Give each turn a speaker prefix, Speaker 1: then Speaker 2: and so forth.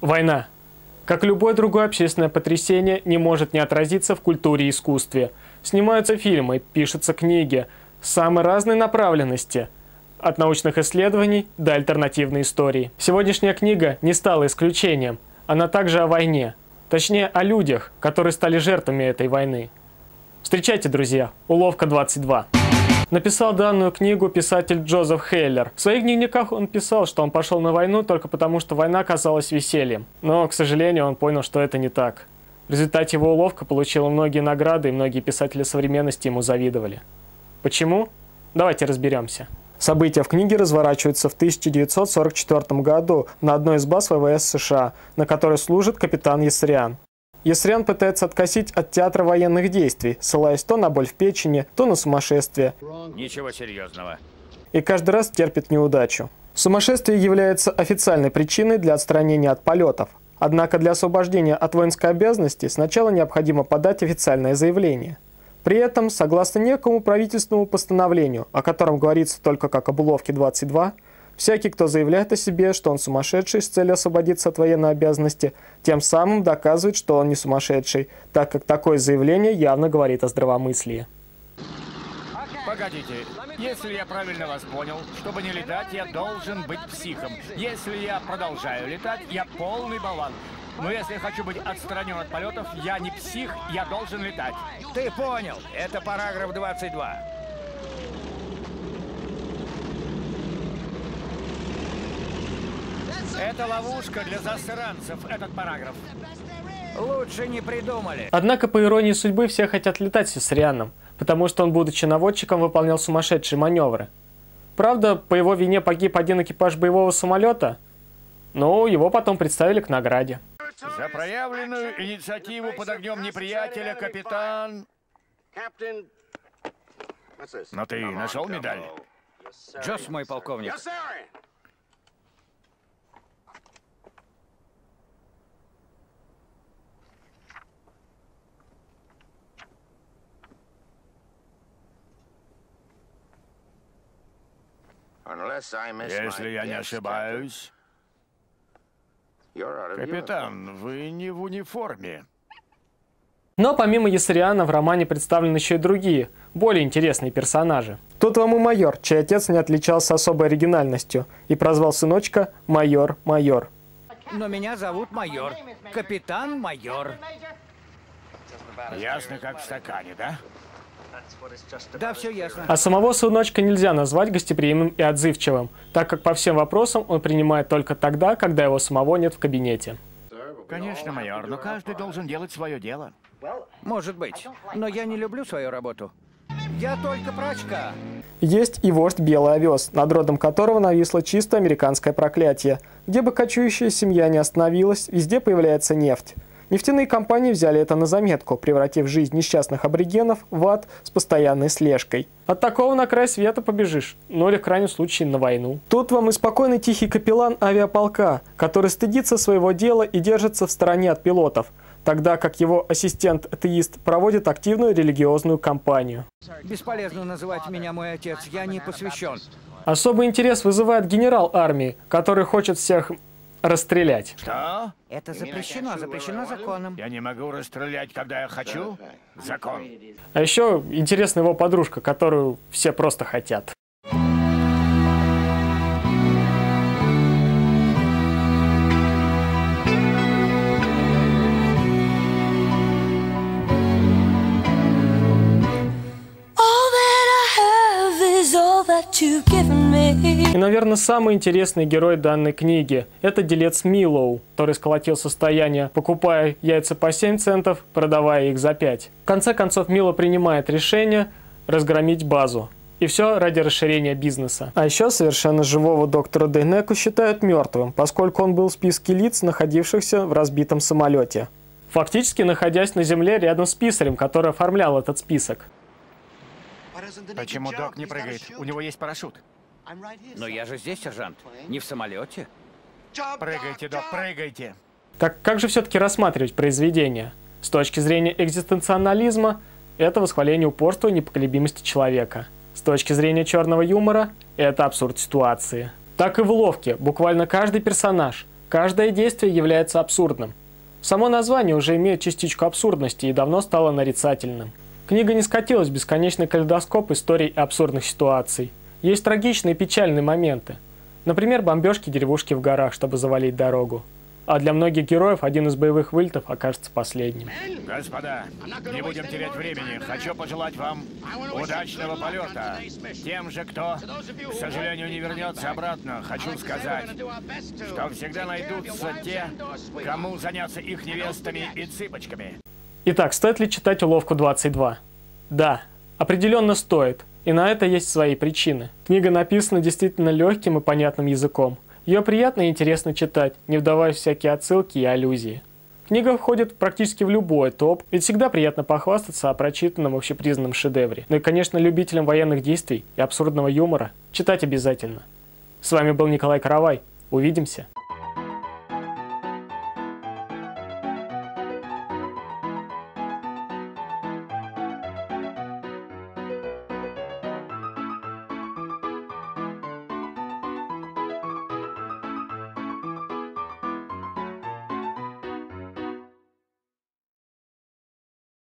Speaker 1: Война, как любое другое общественное потрясение, не может не отразиться в культуре и искусстве. Снимаются фильмы, пишутся книги самой разной направленности, от научных исследований до альтернативной истории. Сегодняшняя книга не стала исключением. Она также о войне, точнее о людях, которые стали жертвами этой войны. Встречайте, друзья, Уловка 22. Написал данную книгу писатель Джозеф Хейлер. В своих дневниках он писал, что он пошел на войну только потому, что война казалась весельем. Но, к сожалению, он понял, что это не так. В результате его уловка получила многие награды, и многие писатели современности ему завидовали. Почему? Давайте разберемся. События в книге разворачиваются в 1944 году на одной из баз ВВС США, на которой служит капитан Ясриан. Ясриан пытается откосить от театра военных действий, ссылаясь то на боль в печени, то на сумасшествие.
Speaker 2: Ничего серьезного.
Speaker 1: И каждый раз терпит неудачу. Сумасшествие является официальной причиной для отстранения от полетов. Однако для освобождения от воинской обязанности сначала необходимо подать официальное заявление. При этом, согласно некому правительственному постановлению, о котором говорится только как об Уловке 22, всякий, кто заявляет о себе, что он сумасшедший с целью освободиться от военной обязанности, тем самым доказывает, что он не сумасшедший, так как такое заявление явно говорит о здравомыслии.
Speaker 2: Погодите, если я правильно вас понял, чтобы не летать, я должен быть психом. Если я продолжаю летать, я полный болван. Но если я хочу быть отстранен от полетов, я не псих, я должен летать. Ты понял, это параграф 22. Это ловушка для засранцев, этот параграф. Лучше не придумали.
Speaker 1: Однако, по иронии судьбы, все хотят летать с Ясрианом, потому что он, будучи наводчиком, выполнял сумасшедшие маневры. Правда, по его вине погиб один экипаж боевого самолета, но его потом представили к награде.
Speaker 2: За проявленную инициативу под огнем неприятеля, капитан... Но ты нашел медаль? Джосс, мой полковник. Если я не ошибаюсь... Капитан, вы не в униформе.
Speaker 1: Но помимо Ясриана в романе представлены еще и другие, более интересные персонажи. Тут вам и майор, чей отец не отличался особой оригинальностью и прозвал сыночка майор.
Speaker 2: Но меня зовут майор. Капитан майор. Ясно, как в стакане, да? Да, все ясно.
Speaker 1: А самого сыночка нельзя назвать гостеприимным и отзывчивым, так как по всем вопросам он принимает только тогда, когда его самого нет в кабинете.
Speaker 2: Конечно, майор, но каждый должен делать свое дело. Может быть, но я не люблю свою работу. Я только прачка.
Speaker 1: Есть и вождь Белый Овес, над родом которого нависло чисто американское проклятие. Где бы кочующая семья не остановилась, везде появляется нефть. Нефтяные компании взяли это на заметку, превратив жизнь несчастных аборигенов в ад с постоянной слежкой. От такого на край света побежишь, ну или в крайнем случае на войну. Тут вам и спокойный тихий капеллан авиаполка, который стыдится своего дела и держится в стороне от пилотов, тогда как его ассистент-атеист проводит активную религиозную кампанию.
Speaker 2: Бесполезно называть меня мой отец, я не посвящен.
Speaker 1: Особый интерес вызывает генерал армии, который хочет всех расстрелять.
Speaker 2: Что?
Speaker 3: Это запрещено законом.
Speaker 2: Я не могу расстрелять, когда я хочу? Закон.
Speaker 1: А еще интересна его подружка, которую все просто хотят. И, наверное, самый интересный герой данной книги – это делец Миллоу, который сколотил состояние, покупая яйца по 7 центов, продавая их за 5. В конце концов, Миллоу принимает решение разгромить базу. И все ради расширения бизнеса. А еще совершенно живого доктора Дейнеку считают мертвым, поскольку он был в списке лиц, находившихся в разбитом самолете. Фактически находясь на земле рядом с писарем, который оформлял этот список.
Speaker 2: Почему док не прыгает? У него есть парашют.
Speaker 3: Но я же здесь, сержант, не в самолете.
Speaker 2: Прыгайте, док, прыгайте.
Speaker 1: Так как же все-таки рассматривать произведение? С точки зрения экзистенциализма, это восхваление упорства и непоколебимости человека. С точки зрения черного юмора, это абсурд ситуации. Так и в «Уловке» буквально каждый персонаж, Каждое действие является абсурдным. Само название уже имеет частичку абсурдности и давно стало нарицательным. Книга не скатилась в бесконечный калейдоскоп историй и абсурдных ситуаций. Есть трагичные и печальные моменты. Например, бомбежки деревушки в горах, чтобы завалить дорогу. А для многих героев один из боевых вылетов окажется последним.
Speaker 2: Господа, не будем терять времени. Хочу пожелать вам удачного полета. Тем же, кто, к сожалению, не вернется обратно, хочу сказать, что всегда найдутся те, кому заняться их невестами и цыпочками.
Speaker 1: Итак, стоит ли читать «Уловку 22»? Да, определенно стоит. И на это есть свои причины. Книга написана действительно легким и понятным языком. Ее приятно и интересно читать, не вдаваясь в всякие отсылки и аллюзии. Книга входит практически в любой топ, ведь всегда приятно похвастаться о прочитанном общепризнанном шедевре. Ну и, конечно, любителям военных действий и абсурдного юмора читать обязательно. С вами был Николай Каравай. Увидимся!